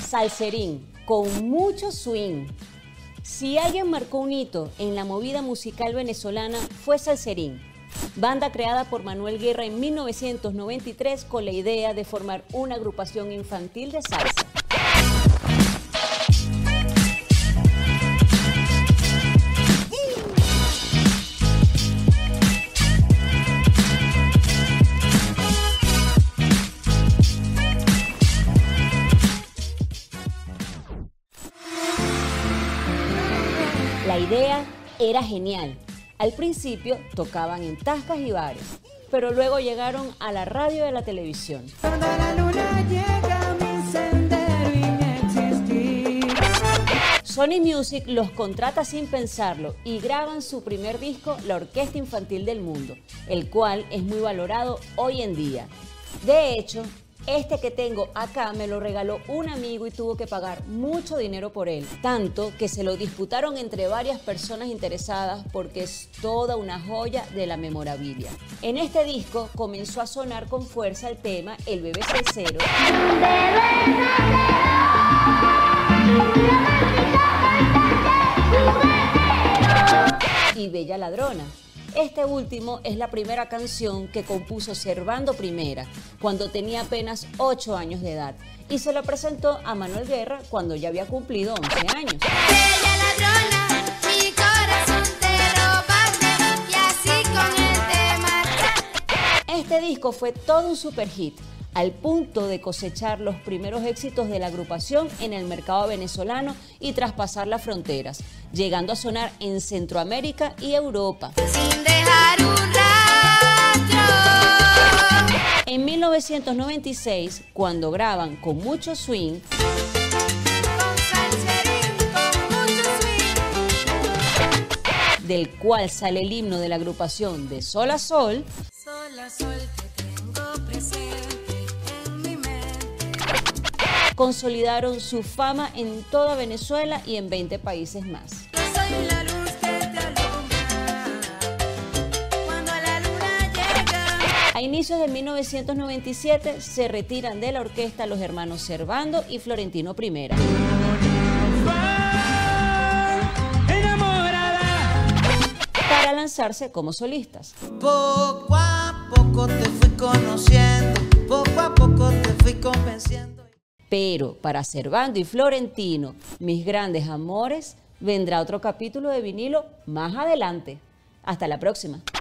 Salserín, con mucho swing. Si alguien marcó un hito en la movida musical venezolana fue Salserín, banda creada por Manuel Guerra en 1993 con la idea de formar una agrupación infantil de salsa. La idea era genial. Al principio tocaban en tascas y bares, pero luego llegaron a la radio y a la televisión. Cuando la luna llega, mi sendero inexistir. Sony Music los contrata sin pensarlo y graban su primer disco, La Orquesta Infantil del Mundo, el cual es muy valorado hoy en día. De hecho, este que tengo acá me lo regaló un amigo y tuvo que pagar mucho dinero por él, tanto que se lo disputaron entre varias personas interesadas porque es toda una joya de la memorabilia. En este disco comenzó a sonar con fuerza el tema El Bebé Salsero y Bella Ladrona. Este último es la primera canción que compuso Servando Primera, cuando tenía apenas 8 años de edad, y se lo presentó a Manuel Guerra cuando ya había cumplido 11 años. Bella ladrona, mi corazón te robaste y así con él te marchaste. Este disco fue todo un super hit, al punto de cosechar los primeros éxitos de la agrupación en el mercado venezolano y traspasar las fronteras, llegando a sonar en Centroamérica y Europa. Sin dejar un rastro. En 1996, cuando graban Con Mucho Swing, Con Salserín, con mucho swing. del cual sale el himno de la agrupación De Sol a Sol, Sol a sol te tengo presente en mi mente. consolidaron su fama en toda Venezuela y en 20 países más. Yo soy la luz que te alumbra cuando la luna llega. A inicios de 1997 se retiran de la orquesta los hermanos Servando y Florentino Primera, para lanzarse como solistas. Poco a poco te fui conociendo, poco a poco te fui convenciendo. Pero para Servando y Florentino, mis grandes amores, vendrá otro capítulo de vinilo más adelante. Hasta la próxima.